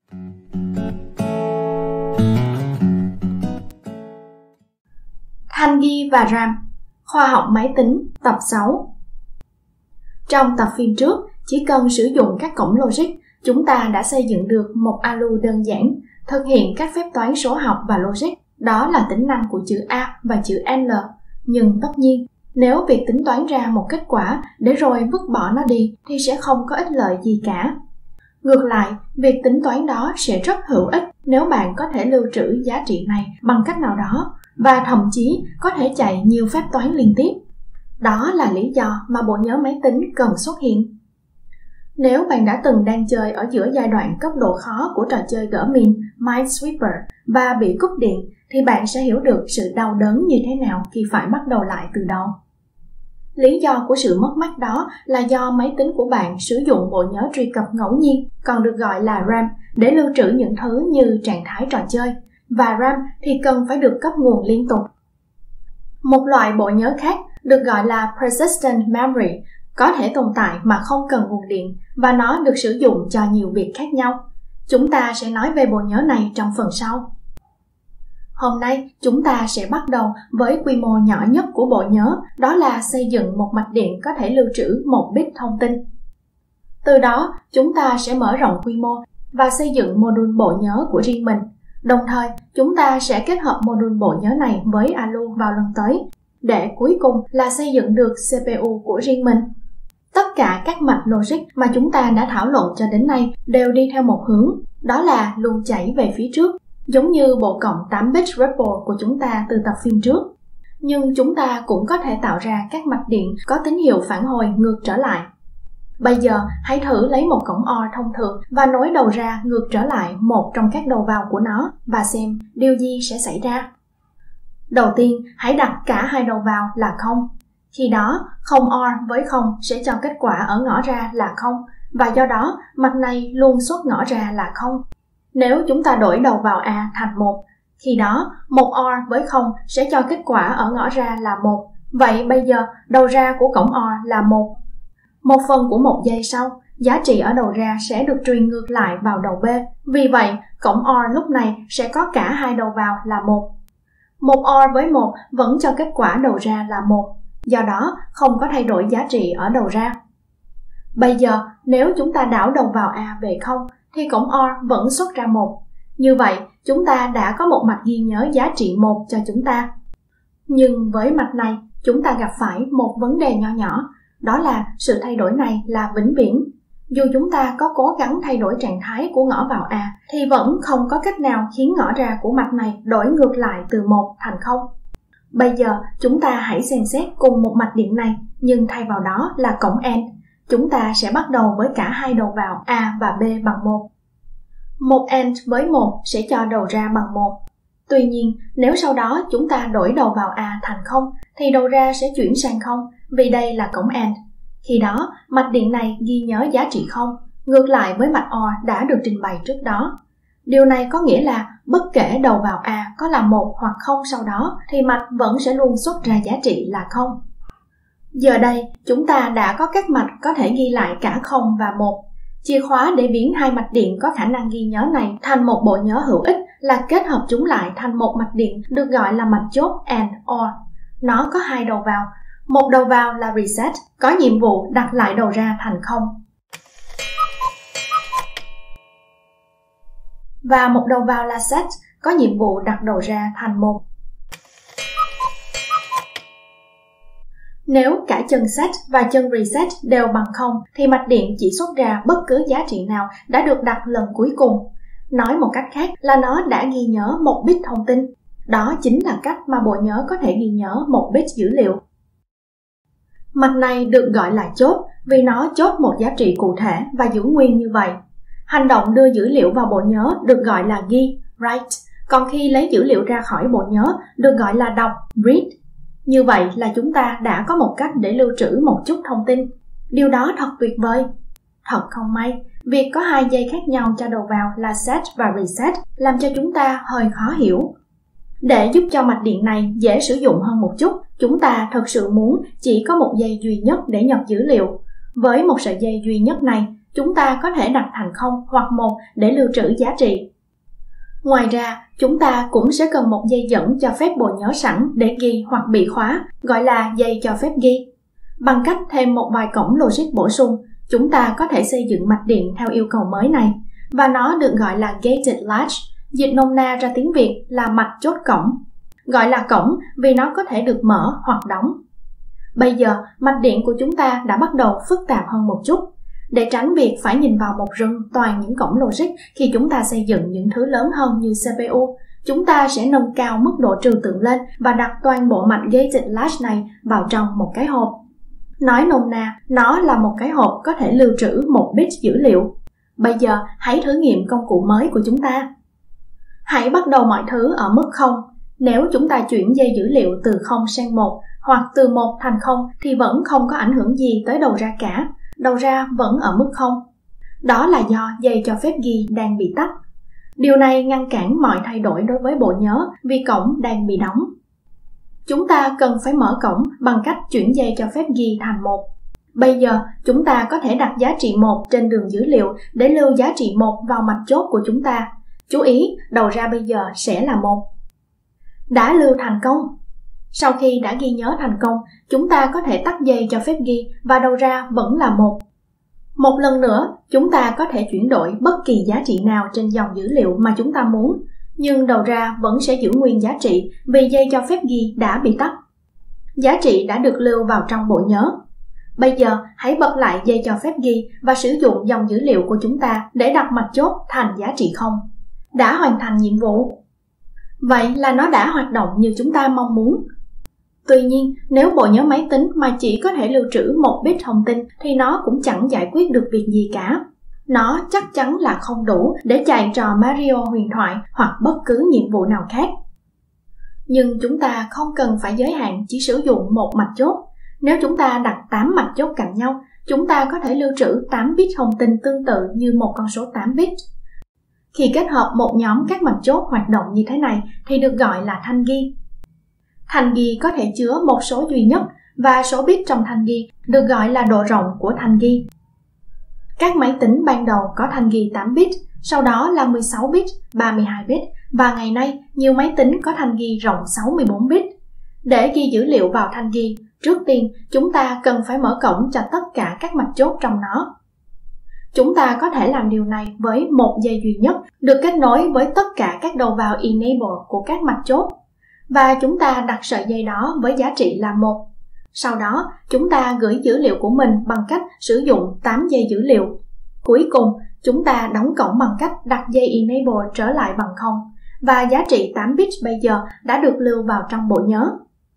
Thanh ghi và RAM, khoa học máy tính, tập 6. Trong tập phim trước, chỉ cần sử dụng các cổng logic, chúng ta đã xây dựng được một ALU đơn giản, thực hiện các phép toán số học và logic, đó là tính năng của chữ A và chữ L. Nhưng tất nhiên, nếu việc tính toán ra một kết quả để rồi vứt bỏ nó đi thì sẽ không có ích lợi gì cả. Ngược lại, việc tính toán đó sẽ rất hữu ích nếu bạn có thể lưu trữ giá trị này bằng cách nào đó, và thậm chí có thể chạy nhiều phép toán liên tiếp. Đó là lý do mà bộ nhớ máy tính cần xuất hiện. Nếu bạn đã đang chơi ở giữa giai đoạn cấp độ khó của trò chơi gỡ min Minesweeper và bị cúp điện, thì bạn sẽ hiểu được sự đau đớn như thế nào khi phải bắt đầu lại từ đầu. Lý do của sự mất mát đó là do máy tính của bạn sử dụng bộ nhớ truy cập ngẫu nhiên, còn được gọi là RAM, để lưu trữ những thứ như trạng thái trò chơi, và RAM thì cần phải được cấp nguồn liên tục. Một loại bộ nhớ khác được gọi là Persistent Memory có thể tồn tại mà không cần nguồn điện, và nó được sử dụng cho nhiều việc khác nhau. Chúng ta sẽ nói về bộ nhớ này trong phần sau. Hôm nay, chúng ta sẽ bắt đầu với quy mô nhỏ nhất của bộ nhớ, đó là xây dựng một mạch điện có thể lưu trữ 1 bit thông tin. Từ đó, chúng ta sẽ mở rộng quy mô và xây dựng module bộ nhớ của riêng mình. Đồng thời, chúng ta sẽ kết hợp module bộ nhớ này với ALU vào lần tới, để cuối cùng là xây dựng được CPU của riêng mình. Tất cả các mạch logic mà chúng ta đã thảo luận cho đến nay đều đi theo một hướng, đó là luôn chảy về phía trước, giống như bộ cộng 8-bit Ripple của chúng ta từ tập phim trước. Nhưng chúng ta cũng có thể tạo ra các mạch điện có tín hiệu phản hồi ngược trở lại. Bây giờ, hãy thử lấy một cổng OR thông thường và nối đầu ra ngược trở lại một trong các đầu vào của nó và xem điều gì sẽ xảy ra. Đầu tiên, hãy đặt cả hai đầu vào là 0. Khi đó, 0 OR với 0 sẽ cho kết quả ở ngõ ra là 0, và do đó, mạch này luôn xuất ngõ ra là 0. Nếu chúng ta đổi đầu vào A thành 1, khi đó 1 OR với 0 sẽ cho kết quả ở ngõ ra là 1. Vậy bây giờ, đầu ra của cổng OR là 1. 1/1 của 1 giây sau, giá trị ở đầu ra sẽ được truyền ngược lại vào đầu B. Vì vậy, cổng OR lúc này sẽ có cả hai đầu vào là 1. 1 OR với 1 vẫn cho kết quả đầu ra là 1. Do đó, không có thay đổi giá trị ở đầu ra. Bây giờ, nếu chúng ta đảo đầu vào A về 0, thì cổng OR vẫn xuất ra 1. Như vậy, chúng ta đã có một mạch ghi nhớ giá trị 1 cho chúng ta. Nhưng với mạch này, chúng ta gặp phải một vấn đề nho nhỏ, đó là sự thay đổi này là vĩnh viễn. Dù chúng ta có cố gắng thay đổi trạng thái của ngõ vào A, thì vẫn không có cách nào khiến ngõ ra của mạch này đổi ngược lại từ 1 thành 0. Bây giờ, chúng ta hãy xem xét cùng một mạch điện này, nhưng thay vào đó là cổng AND. Chúng ta sẽ bắt đầu với cả hai đầu vào A và B bằng 1. Một AND với 1 sẽ cho đầu ra bằng 1. Tuy nhiên, nếu sau đó chúng ta đổi đầu vào A thành 0, thì đầu ra sẽ chuyển sang 0, vì đây là cổng AND. Khi đó, mạch điện này ghi nhớ giá trị 0, ngược lại với mạch OR đã được trình bày trước đó. Điều này có nghĩa là bất kể đầu vào A có là 1 hoặc 0 sau đó, thì mạch vẫn sẽ luôn xuất ra giá trị là 0. Giờ đây, chúng ta đã có các mạch có thể ghi lại cả 0 và 1. Chìa khóa để biến hai mạch điện có khả năng ghi nhớ này thành một bộ nhớ hữu ích là kết hợp chúng lại thành một mạch điện được gọi là mạch chốt AND/OR. Nó có hai đầu vào. Một đầu vào là reset, có nhiệm vụ đặt lại đầu ra thành 0. Và một đầu vào là set, có nhiệm vụ đặt đầu ra thành 1. Nếu cả chân set và chân reset đều bằng 0, thì mạch điện chỉ xuất ra bất cứ giá trị nào đã được đặt lần cuối cùng. Nói một cách khác là nó đã ghi nhớ 1 bit thông tin. Đó chính là cách mà bộ nhớ có thể ghi nhớ 1 bit dữ liệu. Mạch này được gọi là chốt vì nó chốt một giá trị cụ thể và giữ nguyên như vậy. Hành động đưa dữ liệu vào bộ nhớ được gọi là ghi, write, còn khi lấy dữ liệu ra khỏi bộ nhớ được gọi là đọc, read. Như vậy là chúng ta đã có một cách để lưu trữ một chút thông tin. Điều đó thật tuyệt vời. Thật không may, việc có hai dây khác nhau cho đầu vào là set và reset làm cho chúng ta hơi khó hiểu. Để giúp cho mạch điện này dễ sử dụng hơn một chút, chúng ta thực sự muốn chỉ có một dây duy nhất để nhập dữ liệu. Với một sợi dây duy nhất này, chúng ta có thể đặt thành 0 hoặc 1 để lưu trữ giá trị. Ngoài ra, chúng ta cũng sẽ cần một dây dẫn cho phép bộ nhớ sẵn để ghi hoặc bị khóa, gọi là dây cho phép ghi. Bằng cách thêm một vài cổng logic bổ sung, chúng ta có thể xây dựng mạch điện theo yêu cầu mới này, và nó được gọi là gated latch, dịch nôm na ra tiếng Việt là mạch chốt cổng. Gọi là cổng vì nó có thể được mở hoặc đóng. Bây giờ, mạch điện của chúng ta đã bắt đầu phức tạp hơn một chút. Để tránh việc phải nhìn vào một rừng toàn những cổng logic khi chúng ta xây dựng những thứ lớn hơn như CPU, chúng ta sẽ nâng cao mức độ trừu tượng lên và đặt toàn bộ mạch gated latch này vào trong một cái hộp. Nói nôm na, nó là một cái hộp có thể lưu trữ 1 bit dữ liệu. Bây giờ, hãy thử nghiệm công cụ mới của chúng ta. Hãy bắt đầu mọi thứ ở mức 0. Nếu chúng ta chuyển dây dữ liệu từ 0 sang 1 hoặc từ 1 thành 0 thì vẫn không có ảnh hưởng gì tới đầu ra cả. Đầu ra vẫn ở mức 0. Đó là do dây cho phép ghi đang bị tắt. Điều này ngăn cản mọi thay đổi đối với bộ nhớ vì cổng đang bị đóng. Chúng ta cần phải mở cổng bằng cách chuyển dây cho phép ghi thành 1. Bây giờ, chúng ta có thể đặt giá trị 1 trên đường dữ liệu để lưu giá trị 1 vào mạch chốt của chúng ta. Chú ý, đầu ra bây giờ sẽ là 1. Đã lưu thành công. Sau khi đã ghi nhớ thành công, chúng ta có thể tắt dây cho phép ghi và đầu ra vẫn là 1. Một lần nữa, chúng ta có thể chuyển đổi bất kỳ giá trị nào trên dòng dữ liệu mà chúng ta muốn, nhưng đầu ra vẫn sẽ giữ nguyên giá trị vì dây cho phép ghi đã bị tắt. Giá trị đã được lưu vào trong bộ nhớ. Bây giờ, hãy bật lại dây cho phép ghi và sử dụng dòng dữ liệu của chúng ta để đặt mạch chốt thành giá trị 0. Đã hoàn thành nhiệm vụ. Vậy là nó đã hoạt động như chúng ta mong muốn. Tuy nhiên, nếu bộ nhớ máy tính mà chỉ có thể lưu trữ 1 bit thông tin thì nó cũng chẳng giải quyết được việc gì cả. Nó chắc chắn là không đủ để chạy trò Mario huyền thoại hoặc bất cứ nhiệm vụ nào khác. Nhưng chúng ta không cần phải giới hạn chỉ sử dụng một mạch chốt. Nếu chúng ta đặt 8 mạch chốt cạnh nhau, chúng ta có thể lưu trữ 8 bit thông tin tương tự như một con số 8 bit. Khi kết hợp một nhóm các mạch chốt hoạt động như thế này thì được gọi là thanh ghi. Thanh ghi có thể chứa một số duy nhất và số bit trong thanh ghi được gọi là độ rộng của thanh ghi. Các máy tính ban đầu có thanh ghi 8 bit, sau đó là 16 bit, 32 bit và ngày nay nhiều máy tính có thanh ghi rộng 64 bit. Để ghi dữ liệu vào thanh ghi, trước tiên chúng ta cần phải mở cổng cho tất cả các mạch chốt trong nó. Chúng ta có thể làm điều này với một dây duy nhất được kết nối với tất cả các đầu vào enable của các mạch chốt. Và chúng ta đặt sợi dây đó với giá trị là 1. Sau đó, chúng ta gửi dữ liệu của mình bằng cách sử dụng 8 dây dữ liệu. Cuối cùng, chúng ta đóng cổng bằng cách đặt dây enable trở lại bằng 0, và giá trị 8 bit bây giờ đã được lưu vào trong bộ nhớ.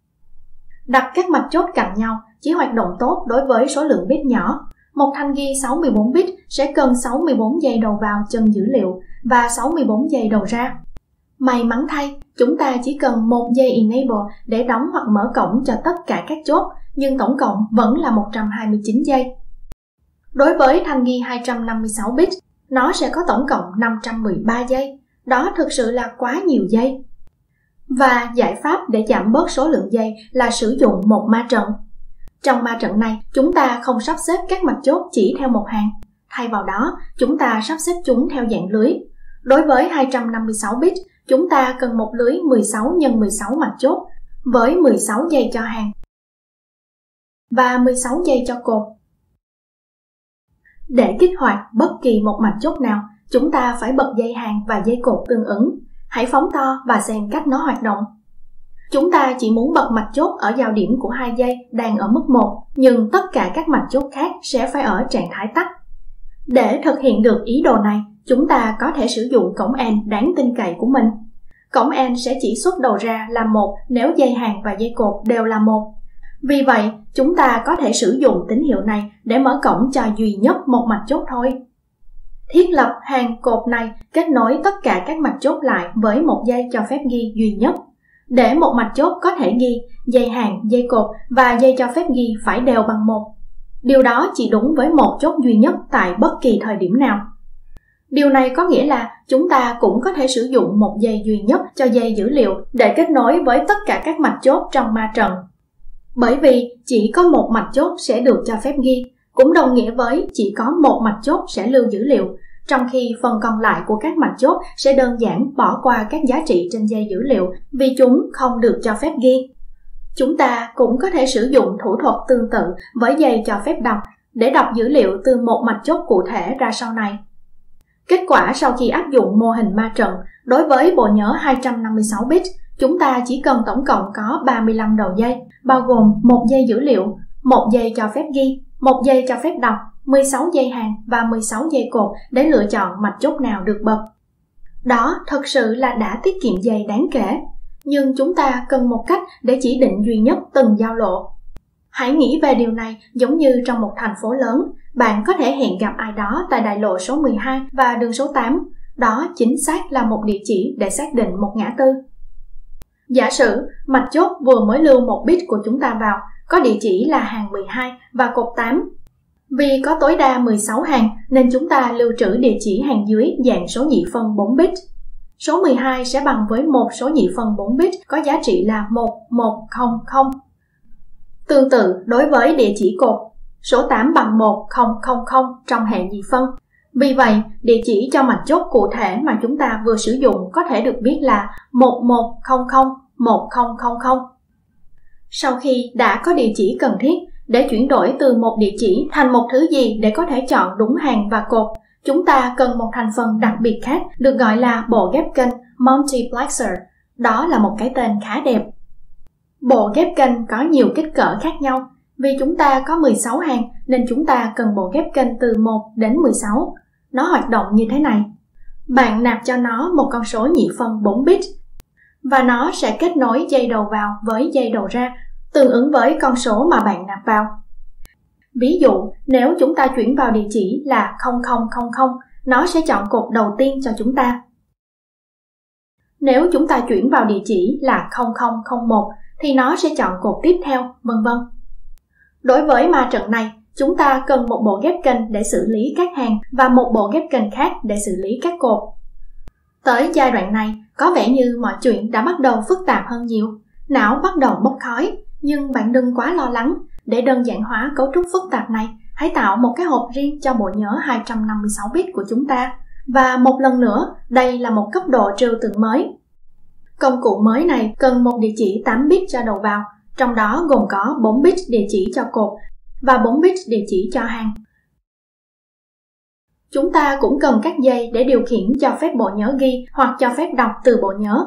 Đặt các mạch chốt cạnh nhau chỉ hoạt động tốt đối với số lượng bit nhỏ. Một thanh ghi 64 bit sẽ cần 64 dây đầu vào chân dữ liệu và 64 dây đầu ra. May mắn thay, chúng ta chỉ cần một dây enable để đóng hoặc mở cổng cho tất cả các chốt, nhưng tổng cộng vẫn là 129 dây. Đối với thanh ghi 256 bit, nó sẽ có tổng cộng 513 dây. Đó thực sự là quá nhiều dây. Và giải pháp để giảm bớt số lượng dây là sử dụng một ma trận. Trong ma trận này, chúng ta không sắp xếp các mạch chốt chỉ theo một hàng. Thay vào đó, chúng ta sắp xếp chúng theo dạng lưới. Đối với 256 bit, chúng ta cần một lưới 16 x 16 mạch chốt với 16 dây cho hàng và 16 dây cho cột. Để kích hoạt bất kỳ một mạch chốt nào, chúng ta phải bật dây hàng và dây cột tương ứng. Hãy phóng to và xem cách nó hoạt động. Chúng ta chỉ muốn bật mạch chốt ở giao điểm của 2 dây đang ở mức 1, nhưng tất cả các mạch chốt khác sẽ phải ở trạng thái tắt. Để thực hiện được ý đồ này, chúng ta có thể sử dụng cổng AND đáng tin cậy của mình. Cổng AND sẽ chỉ xuất đầu ra là 1 nếu dây hàng và dây cột đều là 1. Vì vậy, chúng ta có thể sử dụng tín hiệu này để mở cổng cho duy nhất một mạch chốt thôi. Thiết lập hàng cột này kết nối tất cả các mạch chốt lại với một dây cho phép ghi duy nhất. Để một mạch chốt có thể ghi, dây hàng, dây cột và dây cho phép ghi phải đều bằng 1. Điều đó chỉ đúng với một chốt duy nhất tại bất kỳ thời điểm nào. Điều này có nghĩa là chúng ta cũng có thể sử dụng một dây duy nhất cho dây dữ liệu để kết nối với tất cả các mạch chốt trong ma trận. Bởi vì chỉ có một mạch chốt sẽ được cho phép ghi, cũng đồng nghĩa với chỉ có một mạch chốt sẽ lưu dữ liệu, trong khi phần còn lại của các mạch chốt sẽ đơn giản bỏ qua các giá trị trên dây dữ liệu vì chúng không được cho phép ghi. Chúng ta cũng có thể sử dụng thủ thuật tương tự với dây cho phép đọc để đọc dữ liệu từ một mạch chốt cụ thể ra sau này. Kết quả sau khi áp dụng mô hình ma trận, đối với bộ nhớ 256 bit, chúng ta chỉ cần tổng cộng có 35 đầu dây, bao gồm một dây dữ liệu, một dây cho phép ghi, một dây cho phép đọc, 16 dây hàng và 16 dây cột để lựa chọn mạch chốt nào được bật. Đó thực sự là đã tiết kiệm dây đáng kể, nhưng chúng ta cần một cách để chỉ định duy nhất từng giao lộ. Hãy nghĩ về điều này giống như trong một thành phố lớn, bạn có thể hẹn gặp ai đó tại đại lộ số 12 và đường số 8. Đó chính xác là một địa chỉ để xác định một ngã tư. Giả sử mạch chốt vừa mới lưu một bit của chúng ta vào, có địa chỉ là hàng 12 và cột 8. Vì có tối đa 16 hàng nên chúng ta lưu trữ địa chỉ hàng dưới dạng số nhị phân 4 bit. Số 12 sẽ bằng với một số nhị phân 4 bit có giá trị là 1100. Tương tự đối với địa chỉ cột, số 8 bằng 1000 trong hệ nhị phân. Vì vậy, địa chỉ cho mạch chốt cụ thể mà chúng ta vừa sử dụng có thể được viết là 11001000. Sau khi đã có địa chỉ cần thiết, để chuyển đổi từ một địa chỉ thành một thứ gì để có thể chọn đúng hàng và cột, chúng ta cần một thành phần đặc biệt khác được gọi là bộ ghép kênh multiplexer. Đó là một cái tên khá đẹp. Bộ ghép kênh có nhiều kích cỡ khác nhau. Vì chúng ta có 16 hàng nên chúng ta cần bộ ghép kênh từ 1 đến 16. Nó hoạt động như thế này. Bạn nạp cho nó một con số nhị phân 4 bit và nó sẽ kết nối dây đầu vào với dây đầu ra, tương ứng với con số mà bạn nạp vào. Ví dụ, nếu chúng ta chuyển vào địa chỉ là 0000, nó sẽ chọn cột đầu tiên cho chúng ta. Nếu chúng ta chuyển vào địa chỉ là 0001 thì nó sẽ chọn cột tiếp theo, vân vân. Đối với ma trận này, chúng ta cần một bộ ghép kênh để xử lý các hàng và một bộ ghép kênh khác để xử lý các cột. Tới giai đoạn này, có vẻ như mọi chuyện đã bắt đầu phức tạp hơn nhiều. Não bắt đầu bốc khói, nhưng bạn đừng quá lo lắng. Để đơn giản hóa cấu trúc phức tạp này, hãy tạo một cái hộp riêng cho bộ nhớ 256 bit của chúng ta. Và một lần nữa, đây là một cấp độ trừu tượng mới. Công cụ mới này cần một địa chỉ 8 bit cho đầu vào, trong đó gồm có 4 bit địa chỉ cho cột và 4 bit địa chỉ cho hàng. Chúng ta cũng cần các dây để điều khiển cho phép bộ nhớ ghi hoặc cho phép đọc từ bộ nhớ.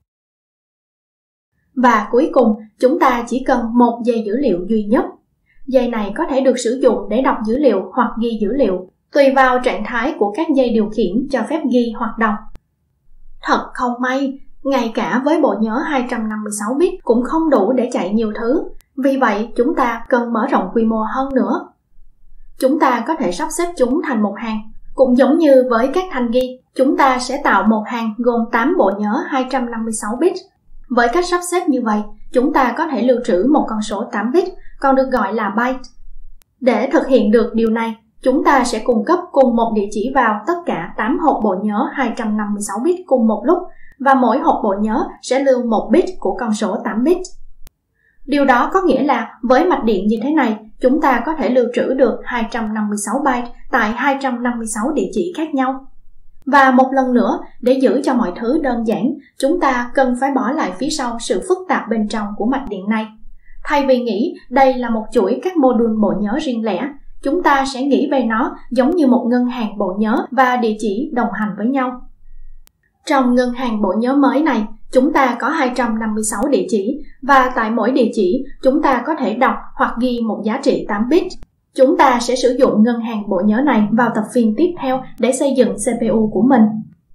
Và cuối cùng, chúng ta chỉ cần một dây dữ liệu duy nhất. Dây này có thể được sử dụng để đọc dữ liệu hoặc ghi dữ liệu, tùy vào trạng thái của các dây điều khiển cho phép ghi hoặc đọc. Thật không may, ngay cả với bộ nhớ 256 bit cũng không đủ để chạy nhiều thứ, vì vậy chúng ta cần mở rộng quy mô hơn nữa. Chúng ta có thể sắp xếp chúng thành một hàng. Cũng giống như với các thanh ghi, chúng ta sẽ tạo một hàng gồm 8 bộ nhớ 256 bit. Với cách sắp xếp như vậy, chúng ta có thể lưu trữ một con số 8 bit, còn được gọi là byte. Để thực hiện được điều này, chúng ta sẽ cung cấp cùng một địa chỉ vào tất cả 8 hộp bộ nhớ 256 bit cùng một lúc, và mỗi hộp bộ nhớ sẽ lưu 1 bit của con số 8 bit. Điều đó có nghĩa là với mạch điện như thế này, chúng ta có thể lưu trữ được 256 byte tại 256 địa chỉ khác nhau. Và một lần nữa, để giữ cho mọi thứ đơn giản, chúng ta cần phải bỏ lại phía sau sự phức tạp bên trong của mạch điện này. Thay vì nghĩ đây là một chuỗi các mô đun bộ nhớ riêng lẻ, chúng ta sẽ nghĩ về nó giống như một ngân hàng bộ nhớ và địa chỉ đồng hành với nhau. Trong ngân hàng bộ nhớ mới này, chúng ta có 256 địa chỉ và tại mỗi địa chỉ chúng ta có thể đọc hoặc ghi một giá trị 8 bit. Chúng ta sẽ sử dụng ngân hàng bộ nhớ này vào tập phim tiếp theo để xây dựng CPU của mình.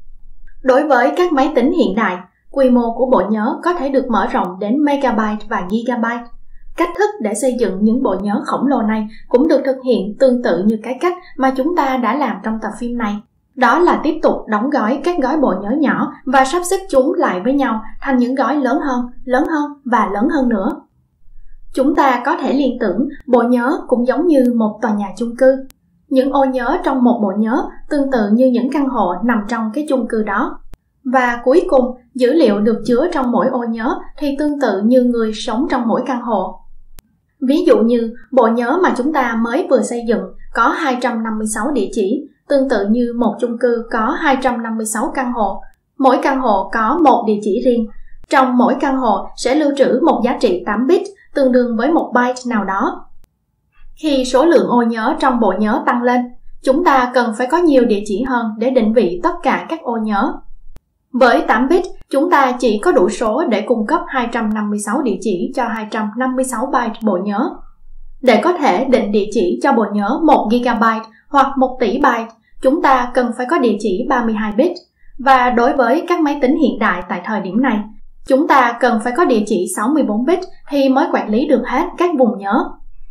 Đối với các máy tính hiện đại, quy mô của bộ nhớ có thể được mở rộng đến megabyte và gigabyte. Cách thức để xây dựng những bộ nhớ khổng lồ này cũng được thực hiện tương tự như cái cách mà chúng ta đã làm trong tập phim này. Đó là tiếp tục đóng gói các gói bộ nhớ nhỏ và sắp xếp chúng lại với nhau thành những gói lớn hơn và lớn hơn nữa. Chúng ta có thể liên tưởng bộ nhớ cũng giống như một tòa nhà chung cư. Những ô nhớ trong một bộ nhớ tương tự như những căn hộ nằm trong cái chung cư đó. Và cuối cùng, dữ liệu được chứa trong mỗi ô nhớ thì tương tự như người sống trong mỗi căn hộ. Ví dụ như bộ nhớ mà chúng ta mới vừa xây dựng có 256 địa chỉ, tương tự như một chung cư có 256 căn hộ. Mỗi căn hộ có một địa chỉ riêng. Trong mỗi căn hộ sẽ lưu trữ một giá trị 8 bit, tương đương với một byte nào đó. Khi số lượng ô nhớ trong bộ nhớ tăng lên, chúng ta cần phải có nhiều địa chỉ hơn để định vị tất cả các ô nhớ. Với 8 bit, chúng ta chỉ có đủ số để cung cấp 256 địa chỉ cho 256 byte bộ nhớ. Để có thể định địa chỉ cho bộ nhớ 1 GB hoặc 1 tỷ byte, chúng ta cần phải có địa chỉ 32 bit. Và đối với các máy tính hiện đại tại thời điểm này, chúng ta cần phải có địa chỉ 64 bit thì mới quản lý được hết các vùng nhớ.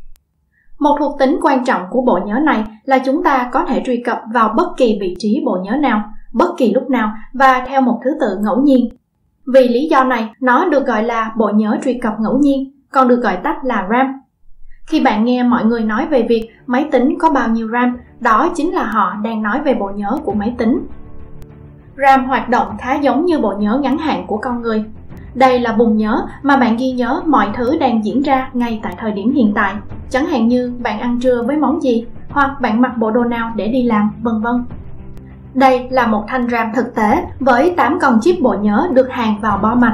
Một thuộc tính quan trọng của bộ nhớ này là chúng ta có thể truy cập vào bất kỳ vị trí bộ nhớ nào, bất kỳ lúc nào và theo một thứ tự ngẫu nhiên. Vì lý do này, nó được gọi là bộ nhớ truy cập ngẫu nhiên, còn được gọi tắt là RAM. Khi bạn nghe mọi người nói về việc máy tính có bao nhiêu RAM, đó chính là họ đang nói về bộ nhớ của máy tính. RAM hoạt động khá giống như bộ nhớ ngắn hạn của con người. Đây là vùng nhớ mà bạn ghi nhớ mọi thứ đang diễn ra ngay tại thời điểm hiện tại, chẳng hạn như bạn ăn trưa với món gì, hoặc bạn mặc bộ đồ nào để đi làm, vân vân. Đây là một thanh RAM thực tế với 8 con chip bộ nhớ được hàn vào bo mạch.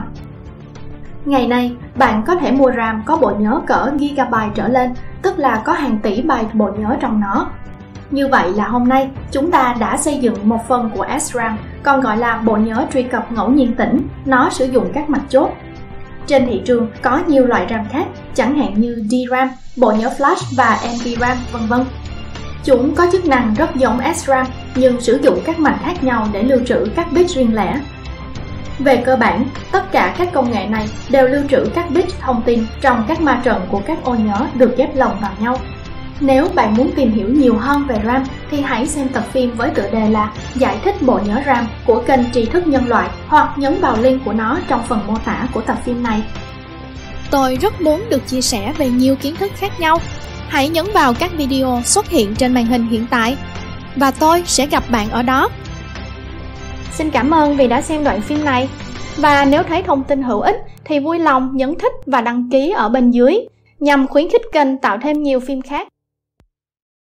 Ngày nay, bạn có thể mua RAM có bộ nhớ cỡ gigabyte trở lên, tức là có hàng tỷ byte bộ nhớ trong nó. Như vậy là hôm nay, chúng ta đã xây dựng một phần của SRAM, còn gọi là bộ nhớ truy cập ngẫu nhiên tĩnh. Nó sử dụng các mặt chốt. Trên thị trường có nhiều loại RAM khác, chẳng hạn như DRAM, bộ nhớ flash và NVRAM, v.v. Chúng có chức năng rất giống SRAM, nhưng sử dụng các mạch khác nhau để lưu trữ các bit riêng lẻ. Về cơ bản, tất cả các công nghệ này đều lưu trữ các bit thông tin trong các ma trận của các ô nhớ được ghép lồng vào nhau. Nếu bạn muốn tìm hiểu nhiều hơn về RAM thì hãy xem tập phim với tựa đề là Giải thích bộ nhớ RAM của kênh Tri Thức Nhân Loại, hoặc nhấn vào link của nó trong phần mô tả của tập phim này. Tôi rất muốn được chia sẻ về nhiều kiến thức khác nhau. Hãy nhấn vào các video xuất hiện trên màn hình hiện tại và tôi sẽ gặp bạn ở đó. Xin cảm ơn vì đã xem đoạn phim này. Và nếu thấy thông tin hữu ích thì vui lòng nhấn thích và đăng ký ở bên dưới nhằm khuyến khích kênh tạo thêm nhiều phim khác.